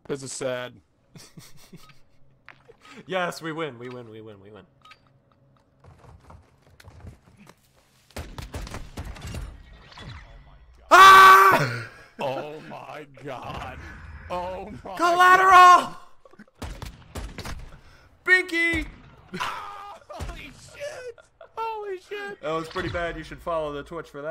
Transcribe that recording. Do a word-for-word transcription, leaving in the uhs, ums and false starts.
This is sad. Yes, we win. We win. We win. We win. Ah! Oh my god. Oh my Collateral! Binky! God. Holy shit. Holy shit. That was pretty bad. You should follow the Twitch for that.